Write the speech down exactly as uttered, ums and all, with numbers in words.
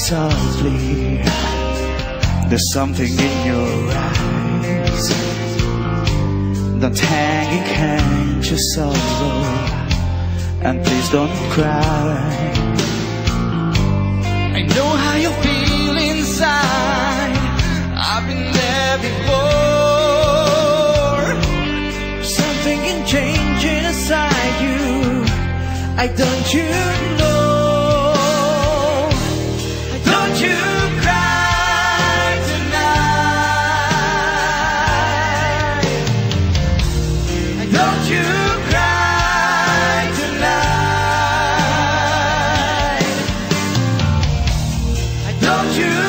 softly. There's something in your eyes. Don't hang it, can't you sorrow? And please don't cry. I know how you feel inside. I've been there before. Something can change inside you. I don't you know? Don't you cry tonight. Don't you cry tonight. Don't you